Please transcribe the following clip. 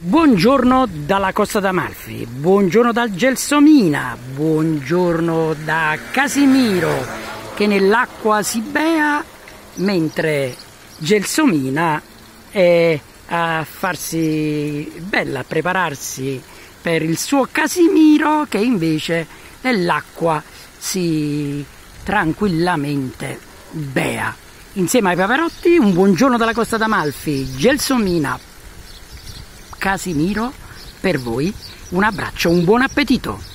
Buongiorno dalla Costa d'Amalfi, buongiorno dal Gelsomina, buongiorno da Casimiro che nell'acqua si bea mentre Gelsomina è a farsi bella, a prepararsi per il suo Casimiro che invece nell'acqua si tranquillamente bea. Insieme ai paparotti un buongiorno dalla Costa d'Amalfi, Gelsomina, Casimiro, per voi un abbraccio, un buon appetito!